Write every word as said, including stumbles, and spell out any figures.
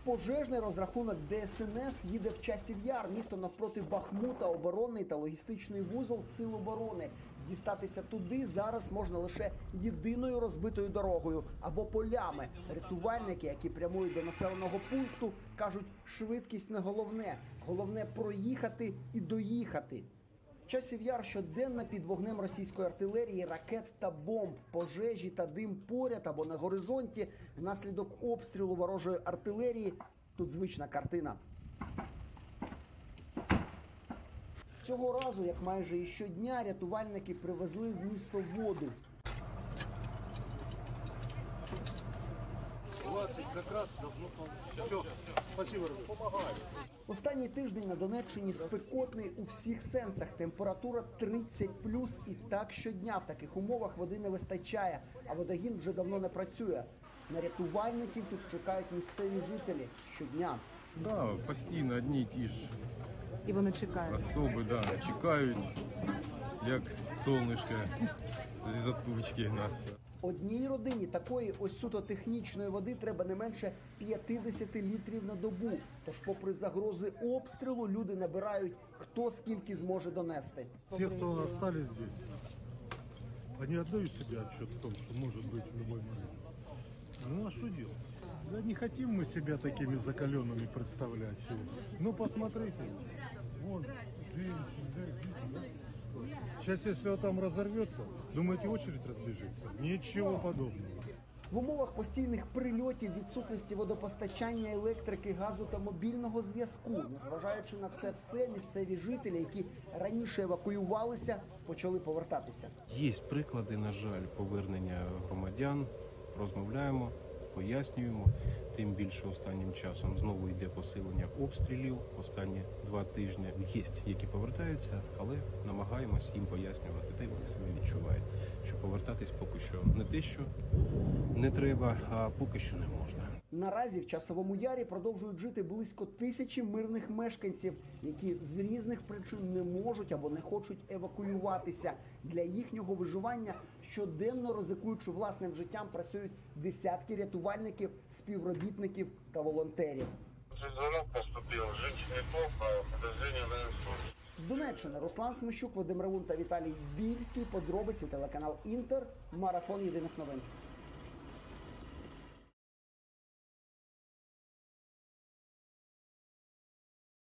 Пожежний розрахунок Де Ес Ен Ес їде в Часів Яр, місто навпроти Бахмута, оборонний та логістичний вузол Сил оборони. Дістатися туди зараз можна лише єдиною розбитою дорогою або полями. Рятувальники, які прямують до населеного пункту, кажуть, швидкість не головне. Головне проїхати і доїхати. Часів Яр щоденно під вогнем російської артилерії, ракет та бомб, пожежі та дим поряд або на горизонті. Внаслідок обстрілу ворожої артилерії тут звична картина. Цього разу, як майже і щодня, рятувальники привезли в місто воду. двадцять якраз давно. Все, спасибо, помагаю. Останній тиждень на Донеччині спекотний у всіх сенсах. Температура тридцять плюс і так щодня. В таких умовах води не вистачає, а водогін вже давно не працює. На рятувальників тут чекають місцеві жителі щодня. Да, постійно одні й ті ж І вони чекають. особи, да, чекають, як сонечко зі тучки нас. Одній родині такої ось суто технічної води треба не менше п'ятдесят літрів на добу. Тож попри загрози обстрілу, люди набирають хто скільки зможе донести. Все, кто остались здесь, они отдают себе отчет в том, что может быть в любой момент. Ну а что делать? Да не хотим мы себя такими закаленными представлять сегодня. Ну посмотрите, вон, сейчас если он там разорвется, думаете, очередь разбежится? Ничего подобного. В умовах постійних прильотів, відсутності водопостачання, електрики, газу та мобільного зв'язку, незважаючи на це все, місцеві жителі, які раніше евакуювалися, почали повертатися. Є приклади, на жаль, повернення громадян, розмовляємо, пояснюємо. Тим більше останнім часом знову йде посилення обстрілів. Останні два тижні є, які повертаються, але намагаємось їм пояснювати, та й вони себе відчувають, що повертатись поки що не те, що не треба, а поки що не можна. Наразі в Часовому Ярі продовжують жити близько тисячі мирних мешканців, які з різних причин не можуть або не хочуть евакуюватися. Для їхнього виживання щоденно, ризикуючи власним життям, працюють десятки рятувальників, співробітників та волонтерів. Звонок поступил, женщине плохо, подозрение на инсульт. З Донеччини Руслан Смещук, Вадим Ревун та Віталій Більський. Подробиці телеканал Інтер. Марафон єдиних новин.